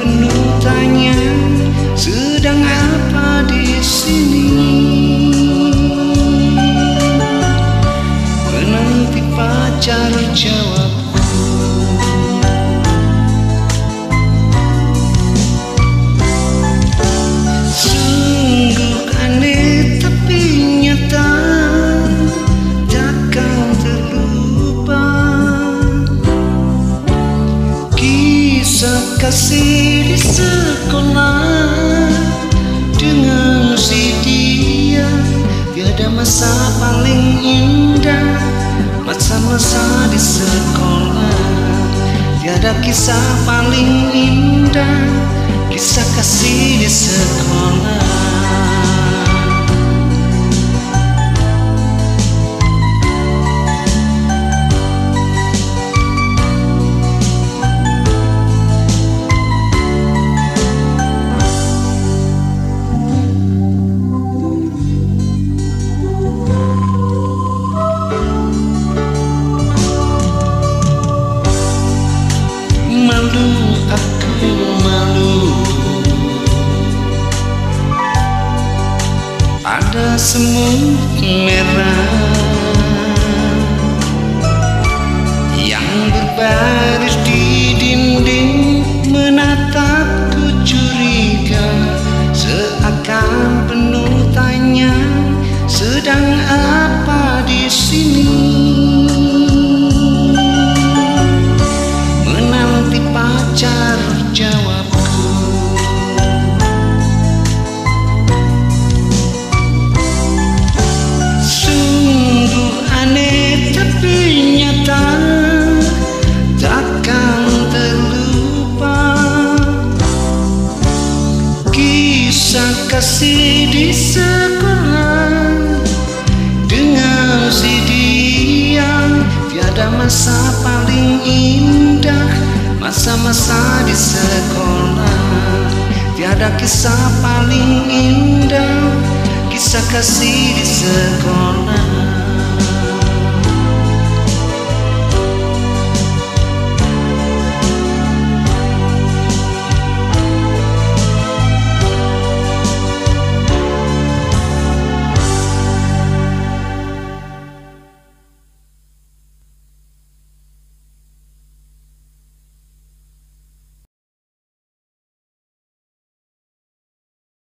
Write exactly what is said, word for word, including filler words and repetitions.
penuh tanya, sedang apa di sini? Menanti pacar jawabku. Sungguh aneh tapi nyata, takkan terlupa kisah kasih di sekolah dengan si dia. Tiada masa paling indah, masa-masa di sekolah. Tiada kisah paling indah, kisah kasih di sekolah. Malu, aku malu, ada semut merah yang berbaris di dinding, menatapku curiga, seakan penuh tanya, sedang apa di sini? Pacar jawabku. Sungguh aneh tapi nyata, takkan terlupa kisah kasih di sekolah dengan si dia. Tiada masa paling indah, masa-masa di sekolah. Tiada kisah paling indah, kisah kasih di sekolah.